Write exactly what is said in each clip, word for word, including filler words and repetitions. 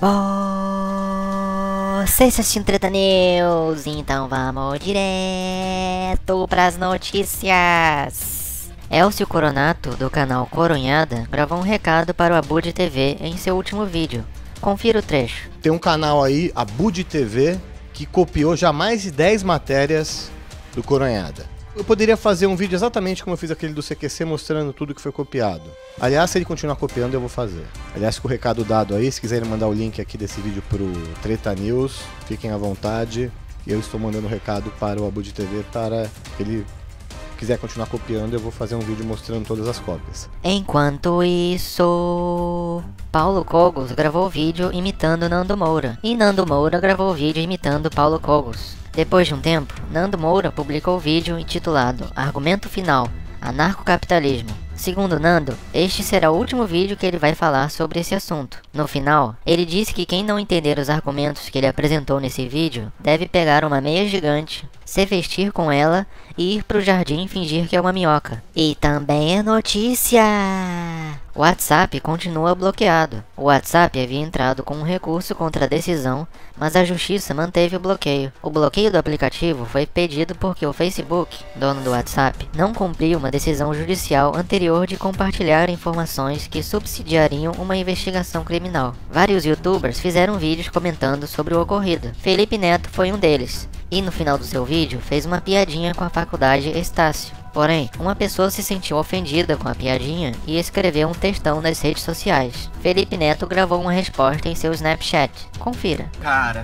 Você está assistindo Treta News, então vamos direto pras notícias. Elcio Coronato, do canal Coronhada, gravou um recado para o Abud T V em seu último vídeo. Confira o trecho. Tem um canal aí, Abud T V, que copiou já mais de dez matérias do Coronhada. Eu poderia fazer um vídeo exatamente como eu fiz aquele do C Q C, mostrando tudo que foi copiado. Aliás, se ele continuar copiando, eu vou fazer. Aliás, com o recado dado aí, se quiserem mandar o link aqui desse vídeo pro Treta News, fiquem à vontade. Eu estou mandando o recado para o Abud T V para que ele quiser continuar copiando, eu vou fazer um vídeo mostrando todas as cópias. Enquanto isso, Paulo Cogos gravou vídeo imitando Nando Moura, e Nando Moura gravou vídeo imitando Paulo Cogos. Depois de um tempo, Nando Moura publicou o vídeo intitulado Argumento Final, Anarcocapitalismo. Segundo Nando, este será o último vídeo que ele vai falar sobre esse assunto. No final, ele disse que quem não entender os argumentos que ele apresentou nesse vídeo deve pegar uma meia gigante, se vestir com ela e ir pro jardim fingir que é uma minhoca. E também é notícia! O WhatsApp continua bloqueado. O WhatsApp havia entrado com um recurso contra a decisão, mas a justiça manteve o bloqueio. O bloqueio do aplicativo foi pedido porque o Facebook, dono do WhatsApp, não cumpriu uma decisão judicial anterior de compartilhar informações que subsidiariam uma investigação criminal. Vários youtubers fizeram vídeos comentando sobre o ocorrido. Felipe Neto foi um deles, e no final do seu vídeo fez uma piadinha com a faculdade Estácio. Porém, uma pessoa se sentiu ofendida com a piadinha e escreveu um textão nas redes sociais. Felipe Neto gravou uma resposta em seu Snapchat. Confira. Cara,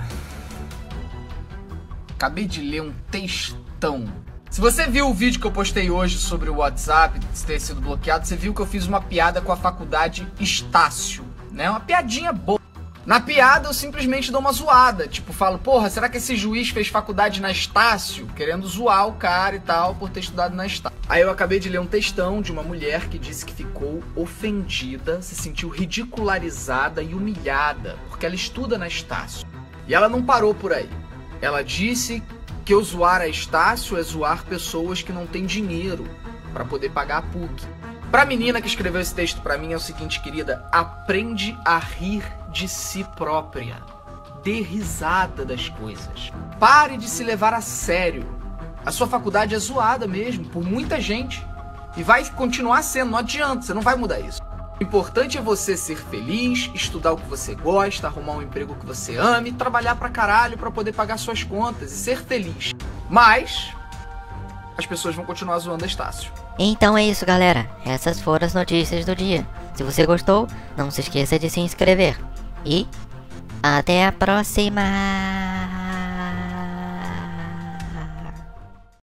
acabei de ler um textão. Se você viu o vídeo que eu postei hoje sobre o WhatsApp ter sido bloqueado, você viu que eu fiz uma piada com a faculdade Estácio, né? Uma piadinha boa. Na piada eu simplesmente dou uma zoada, tipo, falo, porra, será que esse juiz fez faculdade na Estácio? Querendo zoar o cara e tal, por ter estudado na Estácio. Aí eu acabei de ler um textão de uma mulher que disse que ficou ofendida, se sentiu ridicularizada e humilhada, porque ela estuda na Estácio. E ela não parou por aí. Ela disse que eu zoar a Estácio é zoar pessoas que não têm dinheiro para poder pagar a P U C. Pra menina que escreveu esse texto pra mim é o seguinte, querida, aprende a rir de si própria. Dê risada das coisas. Pare de se levar a sério. A sua faculdade é zoada mesmo, por muita gente. E vai continuar sendo, não adianta, você não vai mudar isso. O importante é você ser feliz, estudar o que você gosta, arrumar um emprego que você ame, trabalhar pra caralho pra poder pagar suas contas e ser feliz. Mas as pessoas vão continuar zoando a Estácio. Então é isso, galera. Essas foram as notícias do dia. Se você gostou, não se esqueça de se inscrever. E até a próxima!